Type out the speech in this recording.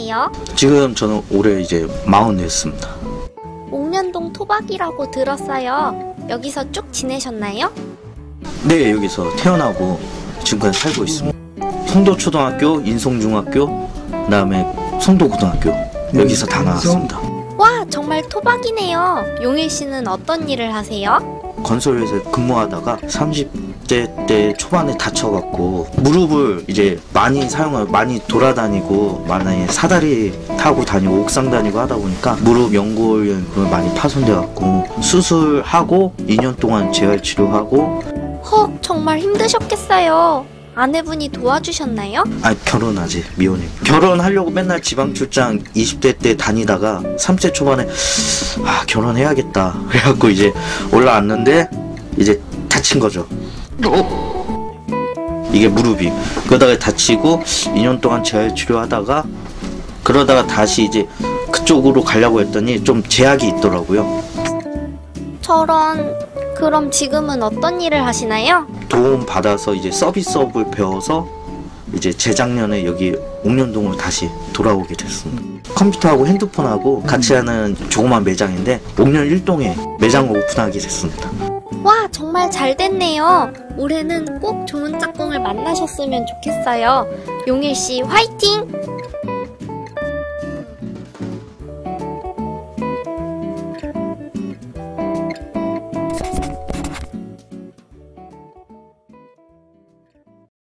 되세요? 지금 저는 올해 이제 40이었습니다. 옥년동 토박이라고 들었어요. 여기서 쭉 지내셨나요? 네, 여기서 태어나고 지금까지 살고 있습니다. 송도초등학교, 인송중학교, 그다음에 송도고등학교 여기서 다 나왔습니다. 와, 정말 토박이네요. 용일 씨는 어떤 일을 하세요? 건설회사에 근무하다가 30대 때 초반에 다쳐갖고 무릎을 이제 많이 많이 돌아다니고 많이 사다리 타고 다니고 옥상 다니고 하다 보니까 무릎 연골 많이 파손돼갖고 수술하고 2년 동안 재활치료하고. 헉, 정말 힘드셨겠어요. 아내분이 도와주셨나요? 아, 결혼하지, 미혼이고. 결혼하려고 맨날 지방 출장 20대 때 다니다가 30대 초반에 결혼해야겠다 그래갖고 이제 올라왔는데 이제 다친 거죠. 이게 무릎이. 그러다가 다치고 2년 동안 재활치료하다가 그러다가 다시 이제 그쪽으로 가려고 했더니 좀 제약이 있더라고요. 저런... 그럼 지금은 어떤 일을 하시나요? 도움 받아서 이제 서비스업을 배워서 이제 재작년에 여기 옥년동으로 다시 돌아오게 됐습니다. 컴퓨터하고 핸드폰하고 같이 하는 조그만 매장인데 옥년 1동에 매장을 오픈하게 됐습니다. 와, 정말 잘 됐네요. 올해는 꼭 좋은 짝꿍을 만나셨으면 좋겠어요. 용일 씨 화이팅!